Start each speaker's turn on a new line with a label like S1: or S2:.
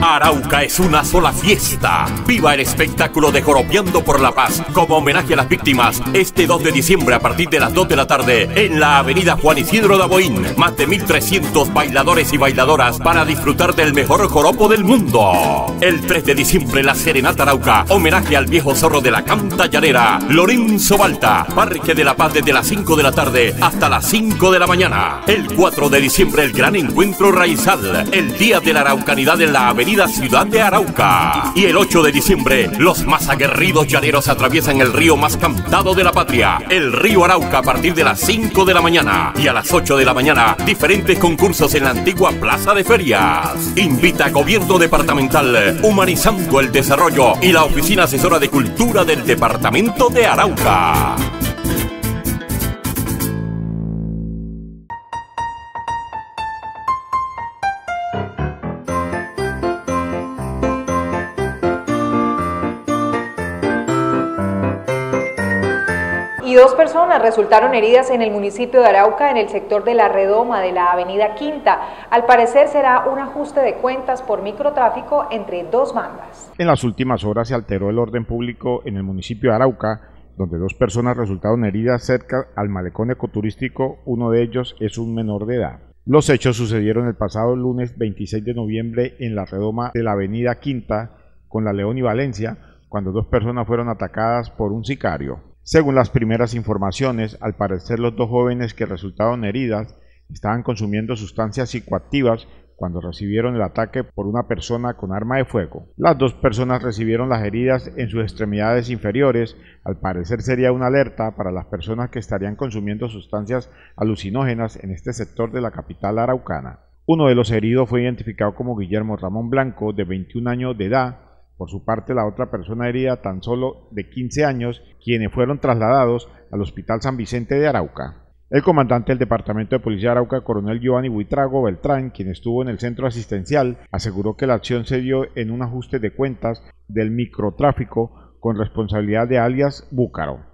S1: Arauca es una sola fiesta. Viva el espectáculo de Joropeando por la Paz como homenaje a las víctimas este 2 de diciembre a partir de las 2 de la tarde en la avenida Juan Isidro Daboín. Más de 1.300 bailadores y bailadoras para disfrutar del mejor joropo del mundo. El 3 de diciembre la Serenata Arauca, homenaje al viejo zorro de la canta llanera, Lorenzo Balta, Parque de la Paz desde las 5 de la tarde hasta las 5 de la mañana. El 4 de diciembre el gran encuentro raizal, el Día de la Araucanidad en la avenida Ciudad de Arauca. Y el 8 de diciembre, los más aguerridos llaneros atraviesan el río más cantado de la patria, el río Arauca, a partir de las 5 de la mañana. Y a las 8 de la mañana, diferentes concursos en la antigua Plaza de Ferias. Invita Gobierno Departamental, humanizando el desarrollo, y la Oficina Asesora de Cultura del Departamento de Arauca.
S2: Y 2 personas resultaron heridas en el municipio de Arauca en el sector de la redoma de la avenida Quinta. Al parecer será un ajuste de cuentas por microtráfico entre 2 bandas.
S3: En las últimas horas se alteró el orden público en el municipio de Arauca, donde 2 personas resultaron heridas cerca al malecón ecoturístico. Uno de ellos es un menor de edad. Los hechos sucedieron el pasado lunes 26 de noviembre en la redoma de la avenida Quinta con la León y Valencia, cuando 2 personas fueron atacadas por un sicario. Según las primeras informaciones, al parecer los 2 jóvenes que resultaron heridas estaban consumiendo sustancias psicoactivas cuando recibieron el ataque por una persona con arma de fuego. Las 2 personas recibieron las heridas en sus extremidades inferiores. Al parecer sería una alerta para las personas que estarían consumiendo sustancias alucinógenas en este sector de la capital araucana. Uno de los heridos fue identificado como Guillermo Ramón Blanco, de 21 años de edad. Por su parte, la otra persona herida, tan solo de 15 años, quienes fueron trasladados al Hospital San Vicente de Arauca. El comandante del Departamento de Policía de Arauca, coronel Giovanni Buitrago Beltrán, quien estuvo en el centro asistencial, aseguró que la acción se dio en un ajuste de cuentas del microtráfico con responsabilidad de alias Búcaro.